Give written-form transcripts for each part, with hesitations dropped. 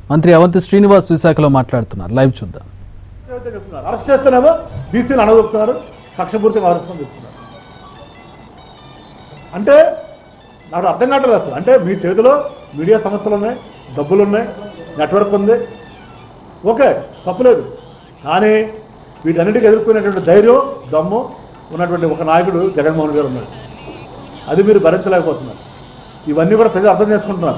మంత్రి అవంతి శ్రీనివాస్ విశాఖలో మాట్లాడుతున్నారు. లైవ్ చూద్దాం. అరెస్ట్ చేస్తేనేమో బీసీలు అడగొస్తున్నారు, కక్షపూర్తిగా అరెస్ట్ చెప్తున్నారు. అంటే నాకు అర్థం కావట్లేదు అసలు. అంటే మీ చేతిలో మీడియా సంస్థలు ఉన్నాయి, డబ్బులు ఉన్నాయి, నెట్వర్క్ ఉంది, ఓకే తప్పులేదు. కానీ వీటన్నిటికీ ఎదుర్కొనేటువంటి ధైర్యం, దమ్ము ఉన్నటువంటి ఒక నాయకుడు జగన్మోహన్ గారు ఉన్నాడు. అది మీరు భరించలేకపోతున్నారు. ఇవన్నీ కూడా ప్రజలు అర్థం చేసుకుంటున్నారు.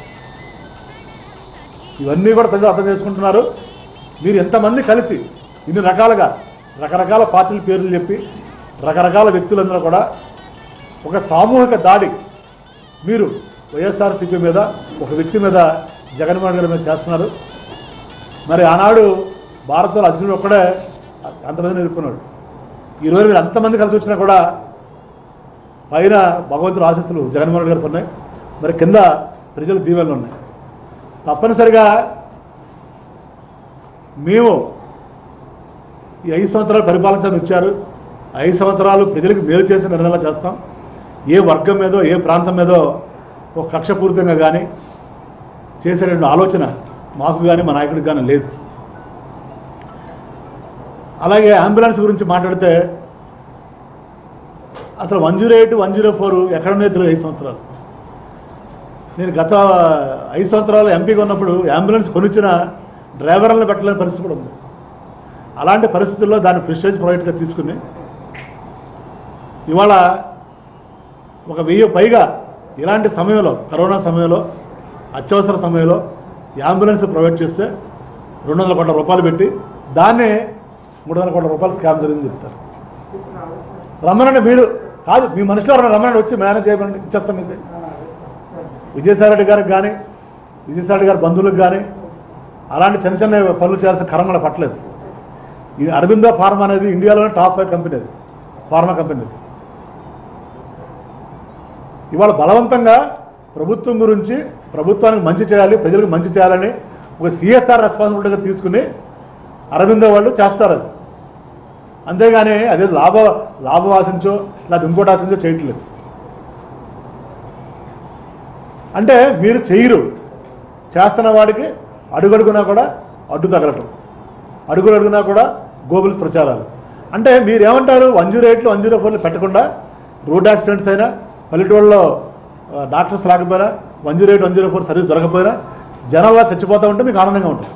మీరు ఎంతమంది కలిసి ఇన్ని రకాలుగా రకరకాల పార్టీల పేర్లు చెప్పి రకరకాల వ్యక్తులందరూ కూడా ఒక సామూహిక దాడి మీరు వైఎస్ఆర్సీపీ మీద, ఒక వ్యక్తి మీద, జగన్మోహన్ గారి మీద చేస్తున్నారు. మరి ఆనాడు భారత్లో అర్జునుడు ఒక్కడే అంతమందిని ఎదుర్కొన్నాడు. ఈరోజు మీరు అంతమంది కలిసి వచ్చినా కూడా పైన భగవంతుడు ఆశీస్సులు జగన్మోహన్ గారికి ఉన్నాయి, మరి కింద ప్రజల దీవెనలు ఉన్నాయి. తప్పనిసరిగా మేము ఈ 5 సంవత్సరాలు పరిపాలించాలని ఇచ్చారు. 5 సంవత్సరాలు ప్రజలకు మేలు చేసిన నిర్ణయాలు చేస్తాం. ఏ వర్గం మీదో, ఏ ప్రాంతం మీదో ఒక కక్షపూరితంగా కానీ చేసేటువంటి ఆలోచన మాకు కానీ మా నాయకుడికి కానీ లేదు. అలాగే అంబులెన్స్ గురించి మాట్లాడితే అసలు 108, 104 ఎక్కడనే తెలియదు. 5 సంవత్సరాలు నేను గత 5 సంవత్సరాలు ఎంపీగా ఉన్నప్పుడు అంబులెన్స్ కొనిచ్చిన డ్రైవర్లను పెట్టలేని పరిస్థితి కూడా ఉంది. అలాంటి పరిస్థితుల్లో దాన్ని ప్రెస్టేజ్ ప్రాజెక్ట్గా తీసుకుని ఇవాళ ఒక 1000 పైగా ఇలాంటి సమయంలో, కరోనా సమయంలో, అత్యవసర సమయంలో అంబులెన్స్ ప్రొవైడ్ చేస్తే 200 కోట్ల రూపాయలు పెట్టి దాన్నే 300 కోట్ల రూపాయలు స్కామ్ జరిగింది చెప్తారు. రమ్మనండి, మీరు కాదు మీ మనుషులు ఎవరైనా రమ్మనండి, వచ్చి మేనేజ్ చేయమని ఇచ్చేస్తాం. మీకు విజయసాయిరెడ్డి గారికి కానీ, విజయసాయిరెడ్డి గారి బంధువులకు కానీ అలాంటి చిన్న చిన్న పనులు చేయాల్సిన కర్మ పట్టలేదు. ఈ అరబిందో ఫార్మా అనేది ఇండియాలోనే టాప్ 5 కంపెనీ, అది ఫార్మా కంపెనీ. ఇవాళ బలవంతంగా ప్రభుత్వం గురించి, ప్రభుత్వానికి మంచి చేయాలి, ప్రజలకు మంచి చేయాలని ఒక సిఎస్ఆర్ రెస్పాన్సిబిలిటీగా తీసుకుని అరబిందో వాళ్ళు చేస్తారు. అది అంతేగాని అదే లాభం ఆశించో లేదా ఇంకోటి ఆశించో చేయట్లేదు. అంటే మీరు చేయరు, చేస్తున్న వాడికి అడుగడుగునా కూడా అడ్డు తగలటం, అడుగునా కూడా గోబుల్స్ ప్రచారాలు. అంటే మీరేమంటారు, 108, 104 పెట్టకుండా రోడ్ యాక్సిడెంట్స్ అయినా, పల్లెటూళ్ళలో డాక్టర్స్ రాకపోయినా, 108, 104 సర్వీస్ జరగకపోయినా జనాలు చచ్చిపోతూ ఉంటే మీకు ఆనందంగా ఉంటుంది.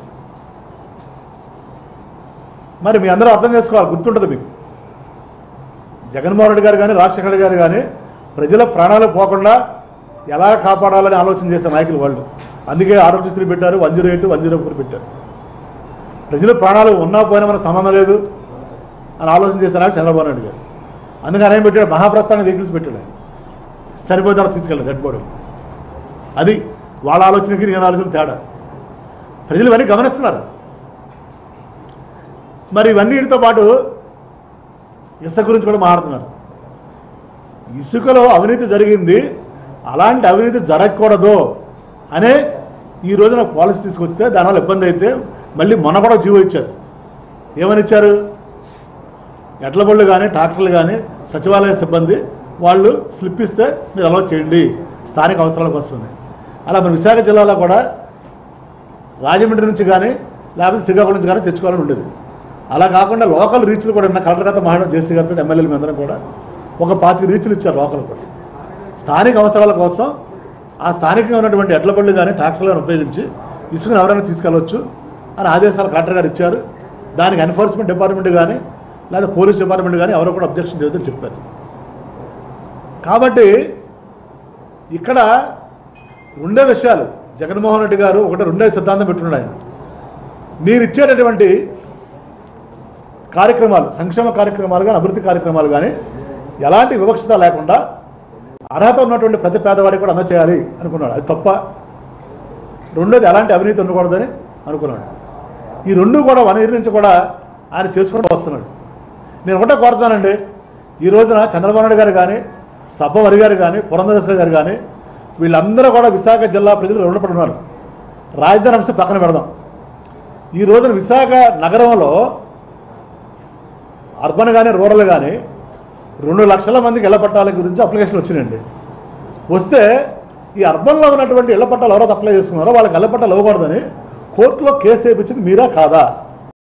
మరి మీ అందరూ అర్థం చేసుకోవాలి, గుర్తుంటుంది మీకు. జగన్మోహన్ రెడ్డి గారు కానీ, రాజశేఖర రెడ్డి గారు కానీ ప్రజల ప్రాణాలు పోకుండా ఎలా కాపాడాలని ఆలోచన చేసే నాయకులు వాళ్ళు. అందుకే ఆరోగ్యశ్రీ పెట్టారు, 108, 104 పెట్టారు. ప్రజల ప్రాణాలు ఉన్నా పోయినా మనకు సంబంధం లేదు అని ఆలోచన చేసే నాయకుడు చంద్రబాబు నాయుడు గారు. అందుకని ఆయన పెట్టాడు, మహాప్రస్థాన వెహికల్స్ పెట్టాడు. చనిపోయిన తర్వాత తీసుకెళ్ళాడు డెడ్ బాడీ. అది వాళ్ళ ఆలోచనకి నేను ఆలోచన తేడా. ప్రజలు ఇవన్నీ గమనిస్తున్నారు. మరి ఇవన్నీటితో పాటు ఇసుక గురించి కూడా మాట్లాడుతున్నారు. ఇసుకలో అవినీతి జరిగింది, అలాంటి అవినీతి జరగకూడదు అనే ఈ రోజున పాలసీ తీసుకొస్తే దానివల్ల ఇబ్బంది అయితే మళ్ళీ మొన్న కూడా జీవో ఇచ్చారు. ఏమని ఇచ్చారు, ఎడ్ల బళ్ళు కానీ, ట్రాక్టర్లు కానీ, సచివాలయ సిబ్బంది వాళ్ళు స్లిప్ ఇస్తే మీరు అలౌ చేయండి స్థానిక అవసరాల కోసమే. అలా మన విశాఖ జిల్లాలో కూడా రాజమండ్రి నుంచి కానీ లేకపోతే శ్రీకాకుళం నుంచి కానీ తెచ్చుకోవాలని ఉండేది. అలా కాకుండా లోకల్ రీచ్లు కూడా ఉన్న కలెక్టర్ గారితో మాట్లాడడం, జేసీ గారితో, ఎమ్మెల్యేలు అందరం కూడా ఒక 25 రీచ్లు ఇచ్చారు లోకల్ కూడా. స్థానిక అవసరాల కోసం ఆ స్థానికంగా ఉన్నటువంటి ఎడ్ల బళ్ళు కానీ, ట్రాక్టర్లను ఉపయోగించి ఇసుకను ఎవరైనా తీసుకెళ్ళవచ్చు అని ఆదేశాలు కలెక్టర్ గారు ఇచ్చారు. దానికి ఎన్ఫోర్స్మెంట్ డిపార్ట్మెంట్ కానీ లేదా పోలీస్ డిపార్ట్మెంట్ కానీ ఎవరు కూడా అబ్జెక్షన్ చేయొద్దని చెప్పారు. కాబట్టి ఇక్కడ రెండే విషయాలు జగన్మోహన్ రెడ్డి గారు రెండే సిద్ధాంతం పెట్టున్నాడు ఆయన. మీరు ఇచ్చేటటువంటి కార్యక్రమాలు, సంక్షేమ కార్యక్రమాలు కానీ, అభివృద్ధి కార్యక్రమాలు కానీ ఎలాంటి వివక్షత లేకుండా అర్హత ఉన్నటువంటి ప్రతి పేదవాడికి కూడా అందచేయాలి అనుకున్నాడు. అది తప్ప. రెండోది ఎలాంటి అవినీతి ఉండకూడదని అనుకున్నాడు. ఈ రెండు కూడా 1 ఇయర్ నుంచి కూడా ఆయన చేసుకుంటూ వస్తున్నాడు. నేను ఒకటే కోరుతానండి, ఈ రోజున చంద్రబాబు నాయుడు గారు కానీ, సబ్బవరి గారు కానీ, పురంధరేశ్వరి గారు కానీ వీళ్ళందరూ కూడా విశాఖ జిల్లా ప్రజలు రుణపడి ఉన్నారు. రాజధాని అంశం పక్కన పెడదాం. ఈ రోజున విశాఖ నగరంలో అర్బన్ కానీ, రూరల్ కానీ 2 లక్షల మందికి ఇళ్ల పట్టాల గురించి అప్లికేషన్లు వచ్చినాయండి. వస్తే ఈ అర్బన్లో ఉన్నటువంటి ఇళ్ల పట్టాలు ఎవరైతే అప్లై చేసుకున్నారో వాళ్ళకి ఇళ్ల పట్టాలు ఇవ్వకూడదని కోర్టులో కేసు వేయించింది మీరా కాదా?